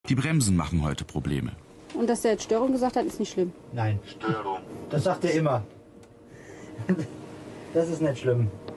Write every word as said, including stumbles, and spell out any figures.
Die Bremsen machen heute Probleme. Und dass er jetzt Störung gesagt hat, ist nicht schlimm? Nein. Störung. Das sagt er immer. Das ist nicht schlimm.